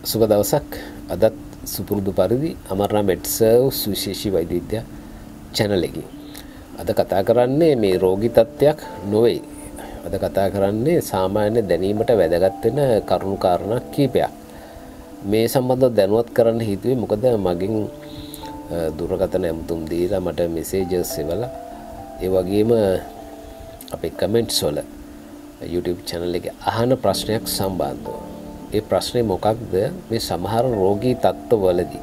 සුබ දවසක්. අදත් සුපුරුදු පරිදි Amarna Medserve සුවිශේෂී වෛද්‍ය විද්‍යා channel එකකින් අද කතා කරන්නේ මේ රෝගී තත්ත්වයක් නොවේ. අද කතා කරන්නේ සාමාන්‍ය දැනීමට වැදගත් වෙන කරුණු කාරණා කීපයක්. මේ සම්බන්ධව දැනුවත් කරන්න හිතුවේ මොකද මගෙන් දුරකථන ඇමතුම් දීලා මට මෙසේජස් එවලා ඒ වගේම අපේ කමෙන්ට්ස් වල YouTube channel එකේ අහන ප්‍රශ්නයක් සම්බන්ධව. ඒ ප්‍රශ්නේ මොකක්ද? මේ සමහර රෝගී තත්ත්වවලදී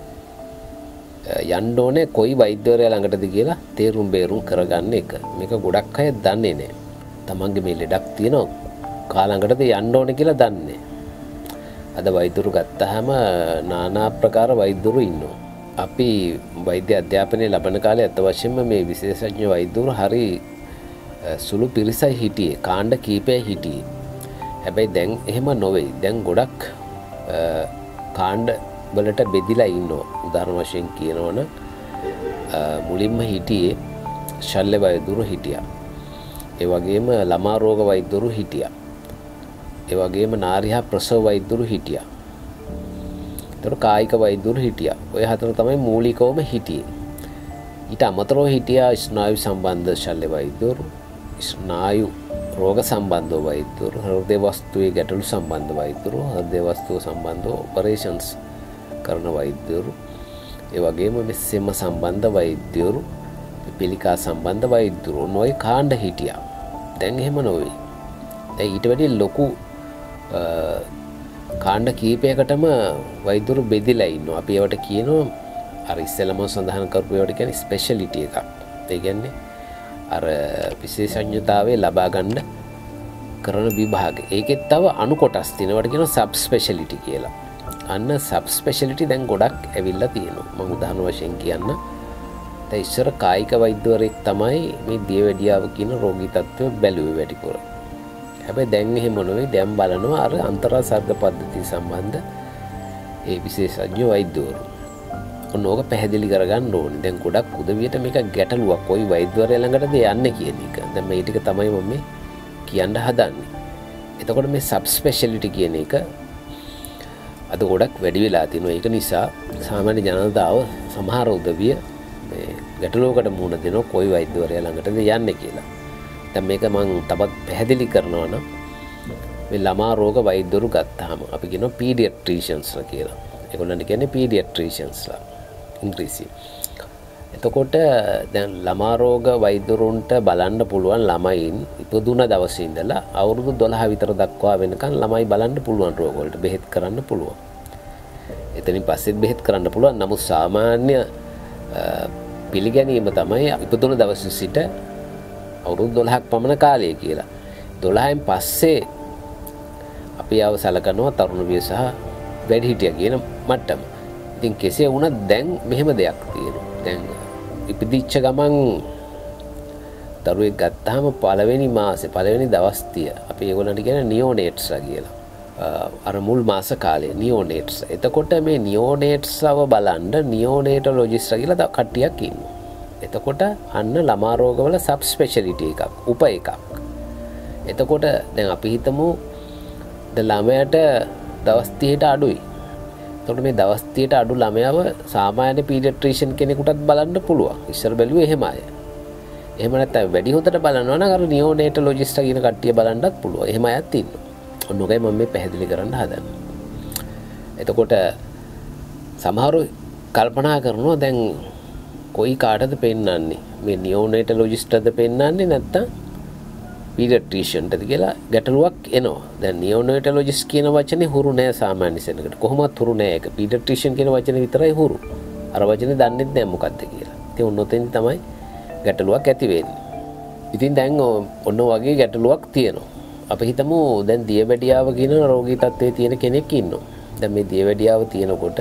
යන්න ඕනේ කොයි වෛද්‍යවරයා ළඟටද කියලා තේරුම් බේරුම් කරගන්න එක. මේක ගොඩක් අය දන්නේ නැහැ. තමන්ගේ මේ ලෙඩක් තියෙනවා කා ළඟටද යන්න ඕනේ කියලා දන්නේ. අද වෛද්‍යරු ගත්තාම নানা ආකාර වෛද්‍යරු ඉන්නවා. අපි වෛද්‍ය අධ්‍යාපනය ලබන කාලේ අත වශයෙන්ම මේ විශේෂඥ වෛද්‍යවරු හරි සුළු පිරිසයි හිටියේ. කාණ්ඩ කීපයයි හිටියේ. හැබැයි දැන් එහෙම නොවේ. දැන් ගොඩක් කාණ්ඩ වලට බෙදිලා ඉන්නවා. උදාහරණ වශයෙන් කියනවනම් මුලින්ම හිටියේ ශල්‍ය වෛද්‍යවරු හිටියා. ඒ වගේම ළමා රෝග වෛද්‍යවරු හිටියා. ඒ වගේම නාරිහා ප්‍රසව වෛද්‍යවරු හිටියා. ඒතර කායික වෛද්‍යවරු හිටියා. ඔය හතර තමයි මූලිකවම හිටියේ. ඊට අමතරව හිටියා ස්නායු සම්බන්ධ ශල්‍ය වෛද්‍යවරු, ස්නායු රෝග සම්බන්ධ වෛද්‍යවරු, හෘද වස්තුවේ ගැටලු සම්බන්ධ වෛද්‍යවරු, හෘද වස්තුව සම්බන්ධ ඔපරේෂන්ස් කරන වෛද්‍යවරු, ඒ වගේම මෙසෙම සම්බන්ධ වෛද්‍යවරු, පිළිකා සම්බන්ධ වෛද්‍යවරු නොයි කාණ්ඩ හිටියා. දැන් එහෙම නොවේ. දැන් ඊට වැඩි ලොකු කාණ්ඩ කීපයකටම වෛද්‍යවරු බෙදිලා ඉන්නවා. අපි ඒවට කියනවා අර ඉස්සෙල්ලාම සඳහන් කරපු ඒවට කියන්නේ ස්පෙෂලිටි එකක්. ඒ කියන්නේ අර විශේෂඥතාවය ලබා ගන්න කරන විභාග. ඒකෙත් තව අනු කොටස් තියෙනවට කියනවා සබ් ස්පෙෂලිටි කියලා. අන්න සබ් ස්පෙෂලිටි දැන් ගොඩක් ඇවිල්ලා තියෙනවා. මම උදාහරණ වශයෙන් කියන්න. දැන් ඉස්සර කායික වෛද්‍යවරයෙක් තමයි මේ දියවැඩියාව කියන රෝගී තත්ත්වය බැලුවේ වැඩිපුර. හැබැයි දැන් එහෙම නෙවෙයි. දැන් බලනවා අර අන්තරා සර්ග පද්ධතිය සම්බන්ධ ඒ විශේෂඥ වෛද්‍යවරු. ඔන්නෝක පැහැදිලි කරගන්න ඕනේ. දැන් ගොඩක් උදවියට මේක ගැටලුවක්. කොයි වෛද්‍යවරයා ළඟටද යන්නේ කියන එක. දැන් මේ ටික තමයි මම මේ කියන්න හදන්නේ. එතකොට මේ සබ් ස්පෙෂලිටි කියන එක අද ගොඩක් වැඩි වෙලා තියෙනවා. ඒක නිසා සාමාන්‍ය ජනතාව සමහර උදවිය මේ ගැටලුවකට මුහුණ දෙනවා කොයි වෛද්‍යවරයා ළඟටද යන්නේ කියලා. දැන් මේක මම තවත් පැහැදිලි කරනවා නම් මේ ළමා රෝග වෛද්‍යවරු ගත්තාම අපි කියනවා පීඩියට්‍රිෂියන්ස්ලා කියලා. ඒගොල්ලන්ට කියන්නේ පීඩියට්‍රිෂියන්ස්ලා ඉංග්‍රීසියෙන්. එතකොට දැන් ළමා රෝග වෛද්‍යවරුන්ට බලන්න පුළුවන් ළමයින් ඉපදුන දවසේ ඉඳලා අවුරුදු 12 විතර දක්වා වෙනකන් ළමයි බලන්න පුළුවන් රෝග වලට බෙහෙත් කරන්න පුළුවන්. එතනින් පස්සෙත් බෙහෙත් කරන්න පුළුවන්. නමුත් සාමාන්‍ය පිළිගැනීම තමයි ඉපදුන දවසේ සිට අවුරුදු 12ක් පමණ කාලය කියලා. 12න් පස්සේ අපි ආව සලකනවා තරුණ විය සහ වැඩිහිටියා කියන මට්ටම. ඉතින් කෙසේ වුණත් දැන් මෙහෙම දෙයක් තියෙනවා. දැන් ඉපදිච්ච ගමන් දරුවෙක් ගත්තාම පළවෙනි මාසේ පළවෙනි දවස් 30 අපි ඒගොල්ලන්ට කියන නියෝනේට්ස්ලා කියලා. අර මුල් මාස කාලේ නියෝනේට්ස්. එතකොට මේ නියෝනේට්ස්ව බලන්න නියෝනේටොලොජිස්ට්ලා කියලා තව කට්ටියක් ඉන්නවා. එතකොට අන්න ළමා රෝගවල සබ් ස්පෙෂලිටි එකක්, උප එකක්. එතකොට දැන් අපි හිතමු ළමයාට දවස් 30ට අඩුයි. එතකොට මේ දවස් 30ට අඩු ළමයාව සාමාන්‍ය පීඩියට්‍රිෂියන් කෙනෙකුටත් බලන්න පුළුවන්. ඉස්සර බැලුවේ එහෙම අය. එහෙම නැත්නම් වැඩි හොඳට බලනවා නම් අර නියෝනේටොලොජිස්ට් කියන කට්ටිය බලන්නත් පුළුවන්. එහෙම අයත් ඉන්නවා. ඔන්නෝගයි මම මේ පැහැදිලි කරන්න හදන්නේ. එතකොට සමහරව කල්පනා කරනවා දැන් කොයි කාටද පෙන්වන්නේ? මේ නියෝනේටොලොජිස්ට්ද පෙන්වන්නේ නැත්නම් පීඩියට්‍රිෂියන්ටද කියලා ගැටලුවක් එනවා. දැන් නියෝනේටොලොජිස්ට් කියන වචනේ හුරු නෑ සාමාන්‍ය සෙනඟට. කොහොමවත් හුරු නෑ ඒක. පීඩියට්‍රිෂියන් කියන වචනේ විතරයි හුරු. අර වචනේ දන්නේ නැහැ මොකක්ද කියලා. ඉතින් ඔන්නෝතෙන් තමයි ගැටලුවක් ඇති වෙන්නේ. ඉතින් දැන් ඔන්න වගේ ගැටලුවක් තියෙනවා. අපි හිතමු දැන් දියවැඩියාව කියන රෝගී තත්ත්වයේ තියෙන කෙනෙක් ඉන්නවා. දැන් මේ දියවැඩියාව තියෙනකොට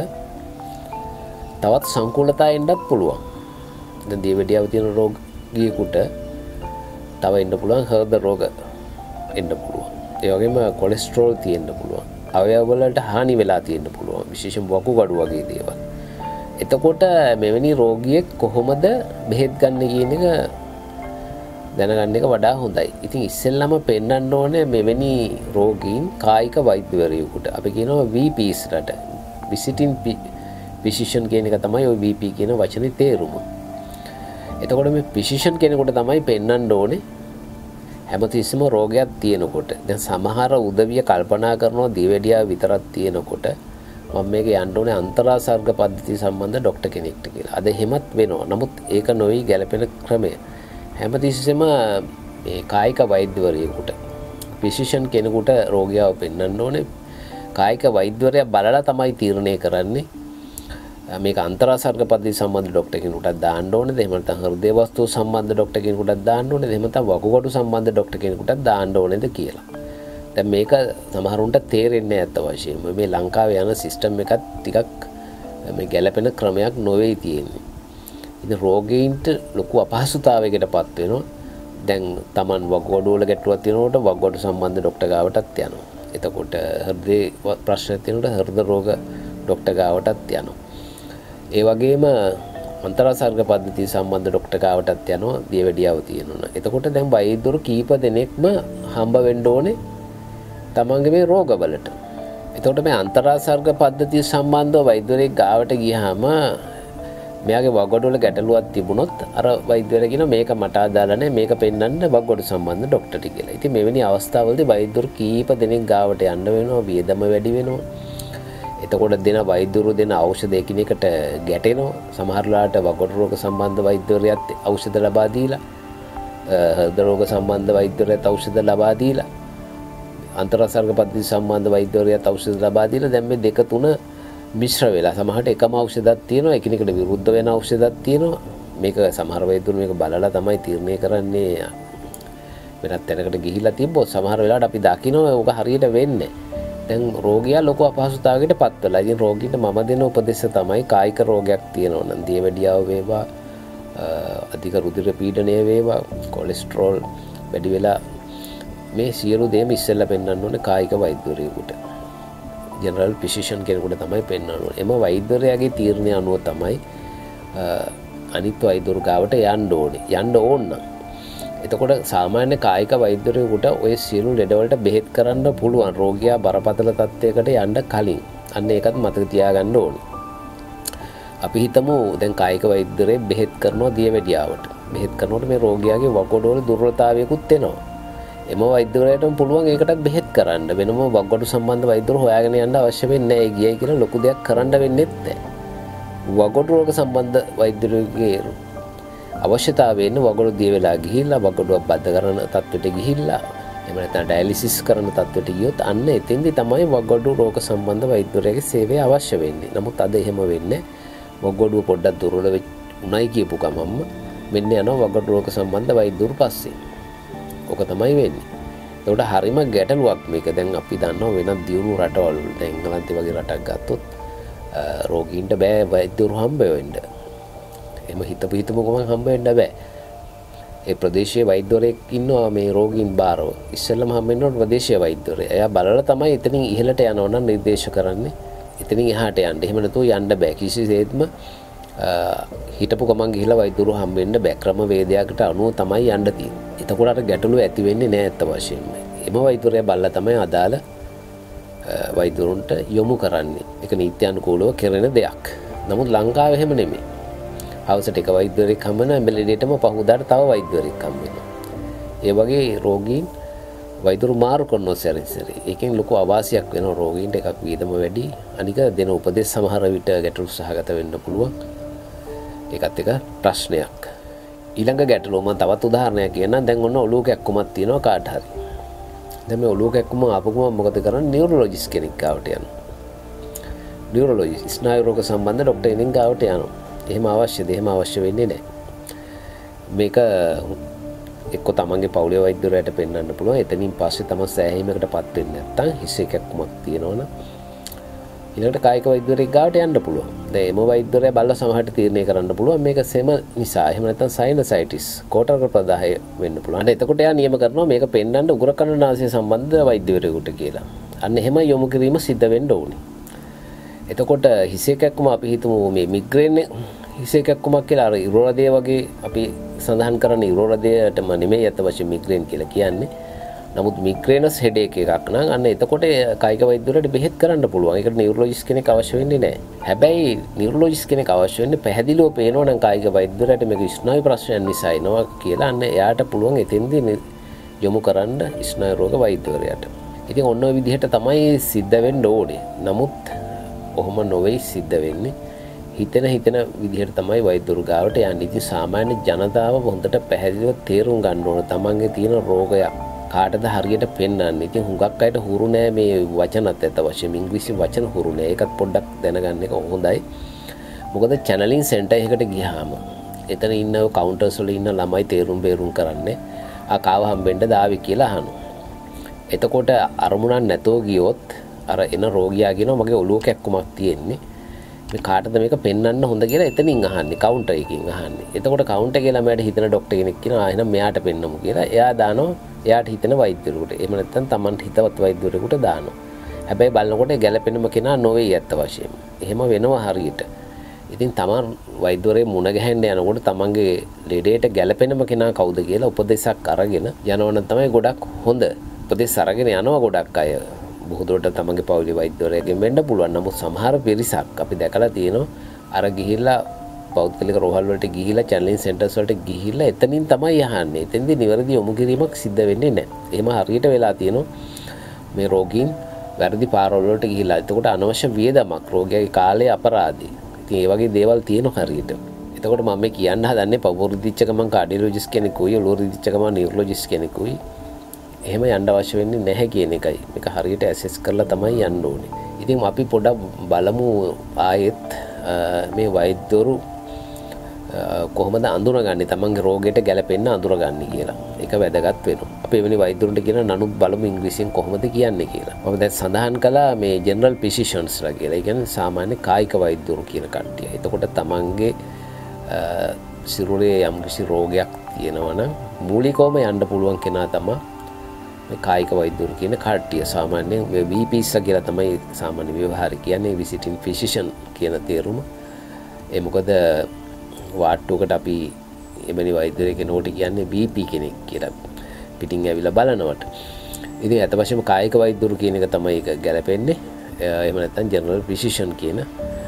තවත් සංකූලතා එන්නත් පුළුවන්. දැන් දියවැඩියාව තියෙන රෝගියෙකුට තව එන්න පුළුවන් හෘද රෝග එන්න පුළුවන්. ඒ වගේම කොලෙස්ටරෝල් තියෙන්න පුළුවන්. අවයව වලට හානි වෙලා තියෙන්න පුළුවන්. විශේෂයෙන් වකුගඩු වගේ දේවල්. එතකොට මෙවැනි රෝගියෙක් කොහොමද බෙහෙත් ගන්න කියන එක දැනගන්න එක වඩා හොඳයි. ඉතින් ඉස්සෙල්ලාම පෙන්වන්න ඕනේ මෙවැනි රෝගීන් කායික වෛද්‍යවරයෙකුට. අපි කියනවා VPs රට. visiting physician කියන එක තමයි ওই VP කියන වචනේ තේරුම. එතකොට මේ physician කෙනෙකුට තමයි පෙන්වන්න ඕනේ හැමතිස්සෙම රෝගයක් තියෙනකොට. දැන් සමහර උදවිය කල්පනා කරනවා දියවැඩියාව විතරක් තියෙනකොට මම මේක යන්න ඕනේ අන්තරාසර්ග පද්ධතිය සම්බන්ධ ડોක්ටර් කෙනෙක්ට කියලා. අද එහෙමත් වෙනවා. නමුත් ඒක නොවි ගැළපෙන ක්‍රමය. හැමතිස්සෙම මේ කායික වෛද්‍යවරයෙකුට physician කෙනෙකුට රෝගියාව පෙන්වන්න ඕනේ. කායික වෛද්‍යවරයා බලලා තමයි තීරණය කරන්නේ. මේක අන්තරාසර්ග පද්ධතිය සම්බන්ධ ડોක්ටර් කෙනෙකුට දාන්න ඕනේද? එහෙම නැත්නම් හෘදේ වස්තු සම්බන්ධ ડોක්ටර් කෙනෙකුට දාන්න ඕනේද? එහෙම නැත්නම් වකුගඩු සම්බන්ධ ડોක්ටර් කෙනෙකුට දාන්න ඕනේද කියලා. දැන් මේක සමහරුන්ට තේරෙන්නේ නැත්ත වශයෙන්ම මේ ලංකාවේ යන සිස්ටම් එකත් ටිකක් මේ ගැළපෙන ක්‍රමයක් නොවේ තියෙන්නේ. ඉතින් රෝගීන්ට ලොකු අපහසුතාවයකටපත් වෙනවා. දැන් Taman වකුගඩු වල ගැටලුවක් තියෙනකොට වකුගඩු සම්බන්ධ ડોක්ටර් ගාවටත් යනවා. එතකොට හෘදේ ප්‍රශ්න තියෙනකොට හෘද රෝග ડોක්ටර් ගාවටත් යනවා. ඒ වගේම අන්තරාසර්ග පද්ධතිය සම්බන්ධ ડોක්ටර් ගාවටත් යනවා දියවැඩියාව තියෙනවා. එතකොට දැන් වෛද්‍යවරු කීප දෙනෙක්ම හම්බ වෙන්න ඕනේ තමන්ගේ මේ රෝගවලට. එතකොට මේ අන්තරාසර්ග පද්ධතිය සම්බන්ධව වෛද්‍යවරයෙක් ගාවට ගියාම මෙයාගේ වකුගඩු වල ගැටලුවක් තිබුණොත් අර වෛද්‍යවරයා කියනවා මේක මට අදාළ නැහැ මේක පෙන්වන්න වකුගඩු සම්බන්ධ ડોක්ටර්ට කියලා. ඉතින් මෙවැනි අවස්ථාවලදී වෛද්‍යවරු කීප දෙනෙක් ගාවට යන්න වෙනවා, වියදම වැඩි වෙනවා. එතකොට දෙන වෛද්‍යවරු දෙන ඖෂධ එකිනෙකට ගැටෙනවා. සමහර ලාට වකුගඩු රෝග සම්බන්ධ වෛද්‍යවරයාත් ඖෂධ ලබා දීලා, හෘද රෝග සම්බන්ධ වෛද්‍යවරයාත් ඖෂධ ලබා දීලා, අන්තරාසර්ග පද්ධතිය සම්බන්ධ වෛද්‍යවරයාත් ඖෂධ ලබා දීලා දැන් මේ දෙක තුන මිශ්‍ර වෙලා සමහරට එකම ඖෂධයක් තියෙනවා, එකිනෙකට විරුද්ධ වෙන ඖෂධයක් තියෙනවා. මේක සමහර වෛද්‍යවරු මේක බලලා තමයි තීරණය කරන්නේ. වෙනත් තැනකට ගිහිල්ලා තිබ්බොත් සමහර වෙලාවට අපි දකිනවා ඕක හරියට වෙන්නේ. දැන් රෝගියා ලොකු අපහසුතාවයකට පත් වෙලා. ඉතින් රෝගීන්ට මම දෙන උපදෙස් තමයි කායික රෝගයක් තියෙනවා නම් දියවැඩියාව වේවා, අධික රුධිර පීඩනය වේවා, කොලෙස්ටරෝල් වැඩි වෙලා මේ සියලු දේම ඉස්සෙල්ලා පෙන්වන්න ඕනේ කායික වෛද්‍යවරයෙකුට. ජෙනරල් ෆිසිෂියන් කෙනෙකුට තමයි පෙන්වන්න ඕනේ. එම වෛද්‍යවරයාගේ තීරණය අනුව තමයි අනිත් වෛද්‍යවරු ගාවට යන්න ඕනේ. යන්න ඕන නම්. එතකොට සාමාන්‍ය කායික වෛද්‍යවරයෙකුට ඔය සියලු ලෙඩවලට බෙහෙත් කරන්න පුළුවන් රෝගියා බරපතල තත්ත්වයකට යන්න කලින්. අන්න ඒකත් මතක තියාගන්න ඕනේ. අපි හිතමු දැන් කායික වෛද්‍යවරයෙක් බෙහෙත් කරනවා දියවැඩියාවට. බෙහෙත් කරනකොට මේ රෝගියාගේ වකුගඩු වල දුර්වලතාවයකුත් එනවා. එම වෛද්‍යවරයාටම පුළුවන් ඒකටත් බෙහෙත් කරන්න. වෙනම වකුගඩු සම්බන්ධ වෛද්‍යවරු හොයාගෙන යන්න අවශ්‍ය වෙන්නේ නැහැ. ගියයි කියලා ලොකු දෙයක් කරන්න වෙන්නේ නැහැ. වකුගඩු රෝග සම්බන්ධ වෛද්‍යවරුගේ අවශ්‍යතාවය වෙන වකුගඩු දිය වෙලා ගිහිල්ලා වකුගඩුවක් බද්ධ කරන තත්ත්වයට ගිහිල්ලා එහෙම නැත්නම් ඩයලිසිස් කරන තත්ත්වයට ගියොත් අන්න එතෙන්දී තමයි වකුගඩු රෝග සම්බන්ධ වෛද්‍යවරයාගේ සේවය අවශ්‍ය වෙන්නේ. නමුත් අද එහෙම වෙන්නේ වකුගඩුව පොඩ්ඩක් දුර්වල උණයි කියපු ගමන්ම මෙන්න යනවා වකුගඩු රෝග සම්බන්ධ වෛද්‍යවරු පස්සේ. ඔක තමයි වෙන්නේ. ඒකට හරිම ගැටලුවක් මේක. දැන් අපි දන්නවා වෙනත් දියුණු රටවල් දැන් එංගලන්තේ වගේ රටක් ගත්තොත් රෝගීන්ට බෑ වෛද්‍යවරු හම්බ වෙන්න. එහෙම හිතපු ගමන් හම්බ වෙන්න බෑ. ඒ ප්‍රදේශීය වෛද්‍යවරයෙක් ඉන්නවා මේ රෝගීන් බාරව. ඉස්සෙල්ලම හම්බ වෙන්න ඕන ප්‍රදේශීය වෛද්‍යවරයා. එයා බලලා තමයි එතනින් ඉහළට යනවා නම් නිර්දේශ කරන්නේ. එතනින් එහාට යන්න. එහෙම නැතුව යන්න බෑ. කිසිසේත්ම හිටපු ගමන් ගිහිලා වෛද්‍යවරු හම්බ වෙන්න බෑ. ක්‍රම වේදයකට අනුව තමයි යන්න තියෙන්නේ. එතකොට අර ගැටලුව ඇති වෙන්නේ නෑ අත්ත වශයෙන්ම. එම වෛද්‍යවරයා බලලා තමයි අදාළ වෛද්‍යවරුන්ට යොමු කරන්නේ. ඒක නීත්‍යානුකූලව කරන දෙයක්. නමුත් ලංකාවේ එහෙම නෙමෙයි. හවසට එක වෛද්‍යවරයෙක් හම්බ වෙනවා, මෙලෙඩේටම පහුදාට තව වෛද්‍යවරයෙක් හම්බ වෙනවා. ඒ වගේ රෝගීන් වෛද්‍යවරු මාරු කරනවා සැරින් සැරේ. ඒකෙන් ලොකු අවාසියක් වෙනවා රෝගීන්ට. එකක් වියදම වැඩි. අනික දෙන උපදෙස් සමහර විට ගැටලු සහගත වෙන්න පුළුවන්. ඒකත් එක ප්‍රශ්නයක්. ඊළඟ ගැටලුව මම තවත් උදාහරණයක් කියන්නම්. දැන් ඔන්න ඔලුව කැක්කුමක් තියෙනවා කාට හරි. දැන් මේ ඔලුව කැක්කුම ආපුවම මොකද කරන්නේ? නියුරොලොජිස්ට් කෙනෙක් ගාවට යනවා. නියුරොලොජිස්ට් ස්නායු රෝග සම්බන්ධ ડોක්ටර් කෙනෙක් ගාවට යනවා. එහෙම අවශ්‍යද? එහෙම අවශ්‍ය වෙන්නේ නැහැ. මේක එක්ක තමන්ගේ පවුලේ වෛද්‍යවරයාට පෙන්වන්න පුළුවන්. එතනින් පස්සේ තමන් සෑහීමකටපත් වෙන්නේ නැත්නම් හිස් එකක්මක් තියෙනවනම් ඊළඟට කායික වෛද්‍යවරයෙක් ගාවට යන්න පුළුවන්. දැන් එම වෛද්‍යවරයා බලලා සමහරට තීරණය කරන්න පුළුවන් මේක සෙම නිසා. එහෙම නැත්නම් සයිනසයිටිස්, කෝටරක ප්‍රදාහය වෙන්න පුළුවන්. එතකොට එයා නියම කරනවා මේක පෙන්වන්න උගුර කණනාසය සම්බන්ධ වෛද්‍යවරයෙකුට කියලා. අන්න එහෙම යොමු කිරීම සිද්ධ වෙන්න ඕනේ. එතකොට හිස් එකක්ම අපි හිතමු මේ මිග්‍රේන් හිස් එකක්මක් කියලා අර ඉරෝලදේ වගේ අපි සඳහන් කරන නිරෝධයටම නෙමෙයි අත වශයෙන් මිග්‍රේන් කියලා කියන්නේ. නමුත් මිග්‍රේනස් හෙඩේක් එකක් නම් අන්න එතකොට කායික වෛද්‍යවරයාට බෙහෙත් කරන්න පුළුවන්. ඒකට නියුරොලොජිස්ට් කෙනෙක් අවශ්‍ය වෙන්නේ නැහැ. හැබැයි නියුරොලොජිස්ට් කෙනෙක් අවශ්‍ය වෙන්නේ පැහැදිලිව පේනවා නම් කායික වෛද්‍යවරයාට මේක ස්නායු ප්‍රශ්නයක් නිසා එනවා කියලා අන්න එයාට පුළුවන් එතෙන්දී යොමු කරන්න ස්නායු රෝග වෛද්‍යවරයාට. ඉතින් ඔන්න ඔය විදිහට තමයි සිද්ධ වෙන්න ඕනේ. නමුත් ඔහොම නොවේ සිද්ධ වෙන්නේ. හිතෙන විදිහට තමයි වෛද්‍යවරු ගාවට යන්නේ. ඉතින් සාමාන්‍ය ජනතාව හොඳට පැහැදිලිව තේරුම් ගන්න ඕන තමන්ගේ තියෙන රෝගයක් කාටද හරියට පෙන්වන්න. ඉතින් හුඟක් අයට හුරු නෑ මේ වචනත් ඇත්ත වශයෙන්ම ඉංග්‍රීසි වචන හුරු නෑ. ඒකත් පොඩ්ඩක් දැනගන්න එක හොඳයි. මොකද චැනලින් සෙන්ටර් එකකට ගියාම එතන ඉන්න කවුන්ටර්ස් වල ඉන්න ළමයි තේරුම් බේරුම් කරන්නේ කාව හම්බෙන්න දාවි කියලා අහනවා. එතකොට අරමුණක් නැතෝ ගියොත් අර එන රෝගියා කියනවා මගේ ඔළුව කැක්කුමක් තියෙන්නේ. මේ කාටද මේක පෙන්වන්න හොඳ කියලා එතනින් අහන්නේ කවුන්ටර් එකකින් අහන්නේ. එතකොට කවුන්ටර් එකේ ළමයාට හිතන ડોක්ටර් කෙනෙක් කියනවා එහෙනම් මෙයාට පෙන්නමු කියලා. එයා දානවා එයාට හිතන වෛද්‍යවරුන්ට. එහෙම නැත්නම් Tamanට හිතවත් වෛද්‍යවරුන්ට දානවා. හැබැයි බලනකොට ගැළපෙනම කෙනා නොවේ ඇත්ත වශයෙන්ම. එහෙම වෙනවා හරියට. ඉතින් Taman වෛද්‍යවරේ මුණ ගැහෙන්න යනකොට Tamanගේ ලෙඩේට ගැළපෙනම කෙනා කවුද කියලා උපදේශක් අරගෙන යනවනම් තමයි ගොඩක් හොඳ. උපදේශ අරගෙන යනවා ගොඩක් අය. බොහෝ දුරට තමන්ගේ පවුලේ වෛද්‍යවරයෙක්ගෙන් වෙන්න පුළුවන්. නමුත් සමහර පිරිසක් අපි දැකලා තියෙනවා අර ගිහිල්ලා පෞද්ගලික රෝහල් වලට ගිහිල්ලා චැනලින් සෙන්ටර්ස් වලට ගිහිල්ලා එතනින් තමයි අහන්නේ. එතෙන්දී නිවැරදි යොමු කිරීමක් සිද්ධ වෙන්නේ නැහැ. එහෙම හරියට වෙලා තියෙනවා මේ රෝගීන් වැරදි පාරවල් වලට ගිහිල්ලා. එතකොට අනවශ්‍ය වියදමක් රෝගියාගේ කාලය අපරාධයි. ඉතින් ඒ වගේ දේවල් තියෙනවා හරියට. එතකොට මම මේ කියන්න හදන්නේ පපුව රිදිච්ච ගමන් කාඩියොලොජිස්ට් කෙනෙකුයි ඔළුව රිදිච්ච ගමන් නියුරොලොජිස්ට් කෙනෙකුයි එහෙම යන්න අවශ්‍ය වෙන්නේ නැහැ කියන එකයි. මේක හරියට ඇසෙස් කරලා තමයි යන්න ඕනේ. ඉතින් අපි පොඩක් බලමු ආයෙත් මේ වෛද්‍යවරු කොහොමද අඳුනගන්නේ තමන්ගේ රෝගයට ගැලපෙන්න අඳුරගන්නේ කියලා. ඒක වැදගත් වෙනවා. අපි එවැනි වෛද්‍යවරුන්ට කියන නනුත් බලමු ඉංග්‍රීසියෙන් කොහොමද කියන්නේ කියලා. මම දැන් සඳහන් කළා මේ ජෙනරල් ෆිසිෂියන්ස්ලා කියලා. ඒ කියන්නේ සාමාන්‍ය කායික වෛද්‍යවරු කියන කට්ටිය. එතකොට තමන්ගේ සිරුරේ යම්කිසි රෝගයක් තියෙනවා නම් මූලිකවම යන්න පුළුවන් කෙනා තමයි මේ කායික වෛද්‍යවරු කියන කට්ටිය. සාමාන්‍යයෙන් මේ VPs කියලා තමයි සාමාන්‍ය ව්‍යවහාරය කියන්නේ visiting physician කියන තේරුම. ඒ මොකද වාට්ටුවකට අපි එමෙනි වෛද්‍යවරයෙක් කෙනෙකුට කියන්නේ BP කෙනෙක් කියලා. පිටින් ඇවිල්ලා බලනවට. ඉතින් අත වශයෙන්ම කායික වෛද්‍යවරු කියන එක තමයි ඒක ගැලපෙන්නේ. එහෙම නැත්නම් ජෙනරල් ෆිසිෂියන් කියන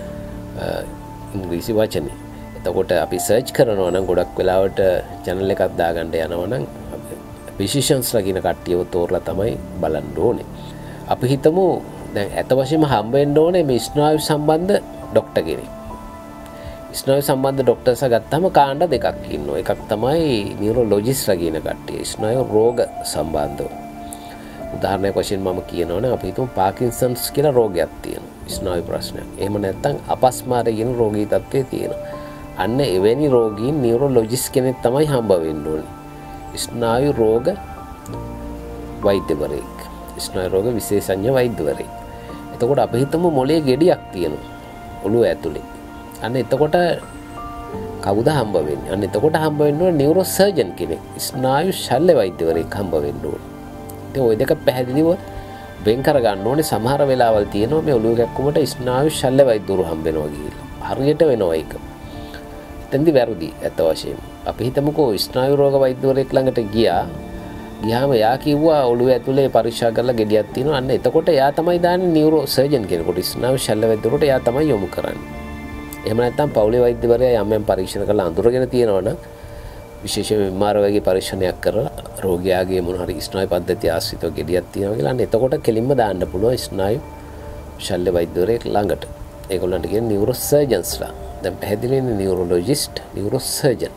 ඉංග්‍රීසි වචනේ. එතකොට අපි සර්ච් කරනවා නම් ගොඩක් වෙලාවට channel එකක් දාගන්න යනවා නම් ෆිසිෂියන්ස්ලා කියන කට්ටියව තෝරලා තමයි බලන්න ඕනේ. අපි හිතමු දැන් අත වශයෙන්ම හම්බ වෙන්න ඕනේ මේ ස්නායු සම්බන්ධ ડોක්ටර් කෙනෙක්. ස්නායු සම්බන්ධ ડોක්ටර්ස්ලා ගත්තාම කාණ්ඩ දෙකක් ඉන්නවා. එකක් තමයි නියුරොලොජිස්ට්ලා කියන කට්ටිය. ස්නායු රෝග සම්බන්ධව. උදාහරණයක් වශයෙන් මම කියනවනේ අපි හිතමු පාකින්සන්ස් කියලා රෝගයක් තියෙනවා. ස්නායු ප්‍රශ්නයක්. එහෙම නැත්නම් අපස්මාර කියන රෝගී තත්ත්වයේ තියෙනවා. අන්න එවැනි රෝගීන් නියුරොලොජිස්ට් කෙනෙක් තමයි හම්බ වෙන්න ඕනේ. ස්නායු රෝග වෛද්‍යවරයෙක්. ස්නායු රෝග විශේෂඥ වෛද්‍යවරයෙක්. එතකොට අපි හිතමු මොලේ ගෙඩියක් තියෙනවා. ඔළුව ඇතුලේ. අන්න එතකොට කවුද හම්බ වෙන්නේ? අන්න එතකොට හම්බ වෙන්න ඕනේ නියුරෝ සර්ජන් කෙනෙක්. ස්නායු ශල්‍ය වෛද්‍යවරයෙක් හම්බ වෙන්න ඕනේ. ඉතින් ওই දෙක පැහැදිලිව වෙන් කර ගන්න ඕනේ. සමහර වෙලාවල් තියෙනවා මේ ඔළුව කැක්කුමට ස්නායු ශල්‍ය වෛද්‍යවරු හම්බ වෙනවා කියලා. හරියට වෙනවා ඒක. එතෙන්දි වැරදි ඇත්ත වශයෙන්ම. අපි හිතමුකෝ ස්නායු රෝග වෛද්‍යවරයෙක් ළඟට ගියාම එයා කිව්වා ඔළුව ඇතුලේ පරීක්ෂා කරලා ගෙඩියක් තියෙනවා. අන්න එතකොට එයා තමයි දාන්නේ නියුරෝ සර්ජන් කෙනෙකුට. ස්නායු ශල්‍ය වෛද්‍යවරට එයා තමයි යොමු කරන්නේ. එහෙම නැත්නම් පවුලේ වෛද්‍යවරයා යම් පරීක්ෂණ කරලා අඳුරගෙන තියෙනවනම් විශේෂයෙන් MR වගේ පරීක්ෂණයක් කරලා රෝගියාගේ මොන හරි ස්නායු පද්ධතිය ආශ්‍රිතව ගෙඩියක් තියෙනවා කියලා අන්න එතකොට කෙලින්ම දාන්න පුළුවන් ස්නායු ශල්‍ය වෛද්‍යවරයෙක් ළඟට. ඒගොල්ලන්ට කියන්නේ නියුරෝ සර්ජන්ස්ලා. දැන් පැහැදිලිනේ නියුරොලොජිස්ට්, නියුරෝ සර්ජන්.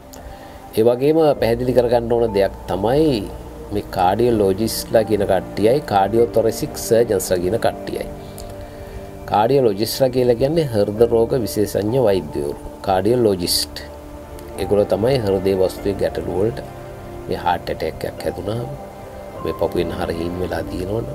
ඒ වගේම පැහැදිලි කරගන්න ඕන දෙයක් තමයි මේ කාඩියොලොජිස්ට්ලා කියන කට්ටියයි කාඩියෝතොරැසික් සර්ජන්ස්ලා කියන කට්ටියයි. කාඩියොලොජිස්ට්ලා කියලා කියන්නේ හෘද රෝග විශේෂඥ වෛද්‍යවරු. කාඩියොලොජිස්ට්. ඒගොල්ලෝ තමයි හෘදේ වස්තුවේ ගැටලු වලට මේ heart attack එකක් හැදුනහම මේ පපුවෙන් හරින් වෙලා තියෙනවනම්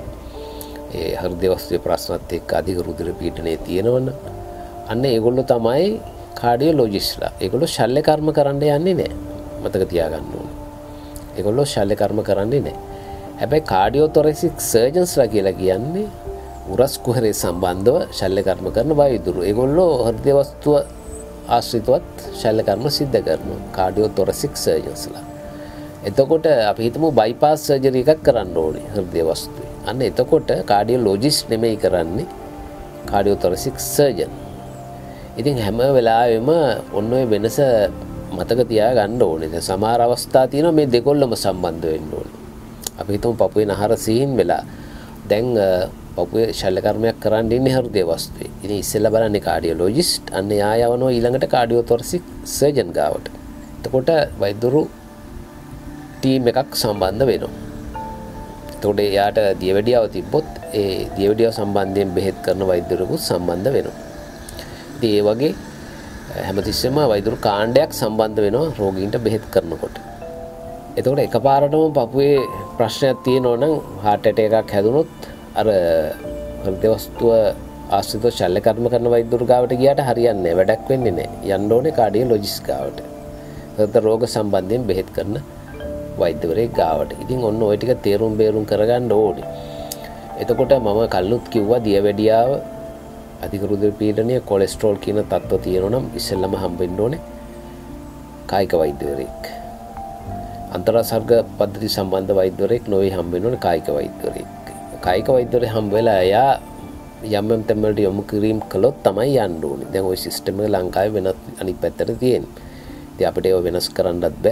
ඒ හෘදේ වස්තුවේ ප්‍රශ්නත් එක්ක අධික රුධිර පීඩනය තියෙනවනම් අන්න ඒගොල්ලෝ තමයි කාඩියොලොජිස්ට්ලා. ඒගොල්ලෝ ශල්‍ය කර්ම කරන්න යන්නේ නැහැ. මතක තියාගන්න ඕනේ. ඒගොල්ලෝ ශල්‍ය කර්ම කරන්නේ නැහැ. හැබැයි කාඩියෝතොරැසික් සර්ජන්ස්ලා කියලා කියන්නේ උරස් කුහරේ සම්බන්ධව ශල්‍ය කර්ම කරන වෛද්‍යවරු. ඒගොල්ලෝ හෘද වස්තුව ආශ්‍රිතවත් ශල්‍ය කර්ම සිද්ධ කරනවා කාඩියෝතොරැසික් සර්ජන්ස්ලා. එතකොට අපි හිතමු බයිපාස් සර්ජරි එකක් කරන්න ඕනේ හෘදය වස්තුවේ. අන්න එතකොට කාඩියෝලොජිස්ට් නෙමෙයි කරන්නේ කාඩියෝතොරැසික් සර්ජන්. ඉතින් හැම වෙලාවෙම ඔන්න ඔය වෙනස මතක තියාගන්න ඕනේ. දැන් සමහර අවස්ථා තියෙනවා මේ දෙකොල්ලම සම්බන්ධ වෙන්න ඕනේ. අපි හිතමු පපුවේ නහර සීන් වෙලා දැන් පපුවේ ශල්‍ය කර්මයක් කරන්න ඉන්නේ හෘදය වස්තුවේ. ඉතින් ඉස්සෙල්ලා බලන්නේ කාඩියෝලොජිස්ට් අන්න එයා යවනවා ඊළඟට කාඩියෝතොරැසික් සර්ජන් ගාවට. එතකොට වෛද්‍යවරු ටීම් එකක් සම්බන්ධ වෙනවා. එතකොට එයාට දියවැඩියාව තිබ්බොත් ඒ දියවැඩියාව සම්බන්ධයෙන් බෙහෙත් කරන වෛද්‍යවරුකුත් සම්බන්ධ වෙනවා. ඉතින් ඒ වගේ හැමතිස්සෙම වෛද්‍යවරු කාණ්ඩයක් සම්බන්ධ වෙනවා රෝගීන්ට බෙහෙත් කරනකොට. එතකොට එකපාරටම පපුවේ ප්‍රශ්නයක් තියෙනවා නම් heart attack එකක් හැදුනොත් අර හෘද වස්තුව ආශ්‍රිතව ශල්‍ය කර්ම කරන වෛද්‍යවරු ගාවට ගියාට හරියන්නේ නැහැ. වැඩක් වෙන්නේ නැහැ. යන්න ඕනේ කාඩියෝලොජිස්ට් ගාවට. හෘද රෝග සම්බන්ධයෙන් බෙහෙත් කරන වෛද්‍යවරයෙක් ගාවට. ඉතින් ඔන්න ওই ටික තේරුම් බේරුම් කරගන්න ඕනේ. එතකොට මම කල්ලුත් කිව්වා දියවැඩියාව අධික රුධිර පීඩනය කොලෙස්ටරෝල් කියන තත්ත්ව තියෙනවා නම් ඉස්සෙල්ලම හම්බෙන්න ඕනේ කායික වෛද්‍යවරයෙක්. අන්තරාසර්ග පද්ධති සම්බන්ධ වෛද්‍යවරයෙක් නොවේ හම්බෙන්න ඕනේ කායික වෛද්‍යවරයෙක්. කායික වෛද්‍යවරයෙක් හම්බ වෙලා එයා යම් තැන් වලට යොමු කිරීම කළොත් තමයි යන්න ඕනේ. දැන් ওই සිස්ටම් එක ලංකාවේ වෙනත් අනිත් පැත්තට තියෙනවා. ඉතින් අපිට ඒව වෙනස් කරන්නත් බෑ.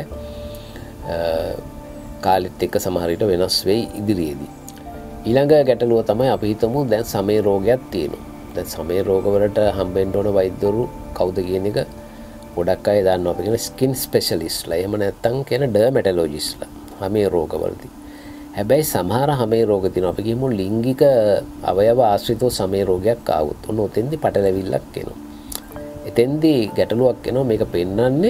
කාලෙත් එක්ක සමහර විට වෙනස් වෙයි ඉදිරියේදී. ඊළඟ ගැටලුව තමයි අපි හිතමු දැන් සමේ රෝගයක් තියෙනවා. දැන් සමේ රෝගවලට හම්බෙන්න ඕන වෛද්‍යවරු කවුද කියන එක ගොඩක් අය දන්නවා. අපි කියන ස්කින් ස්පෙෂලිස්ට්ලා. එහෙම නැත්නම් කියන ඩර්මැටොලොජිස්ට්ලා. හමේ රෝගවලදී. හැබැයි සමහර හමේ රෝග තියෙනවා. අපි කියමු ලිංගික අවයව ආශ්‍රිතව සමේ රෝගයක් ආවොත් ඔන්න ඔතෙන්දී පටලැවිල්ලක් එනවා. එතෙන්දී ගැටලුවක් එනවා. මේක පෙන්වන්නේ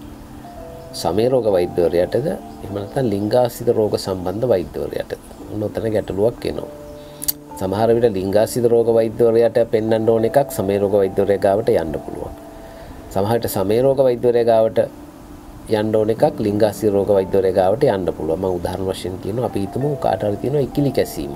සමේ රෝග වෛද්‍යවරයාටද එහෙම නැත්නම් ලිංගාශ්‍රිත රෝග සම්බන්ධ වෛද්‍යවරයාටද ඔන්න ඔතන ගැටලුවක් එනවා. සමහර විට ලිංගාශ්‍රිත රෝග වෛද්‍යවරයාට පෙන්වන්න ඕන එකක් සමේ රෝග වෛද්‍යවරයා ගාවට යන්න පුළුවන්. සමහර විට සමේ රෝග වෛද්‍යවරයා ගාවට යන්න ඕන එකක් ලිංගාශ්‍රිත රෝග වෛද්‍යවරයා ගාවට යන්න පුළුවන්. මම උදාහරණ වශයෙන් කියනවා අපි හිතමු කාට හරි තියෙනවා ඉකිලි කැසීමක්.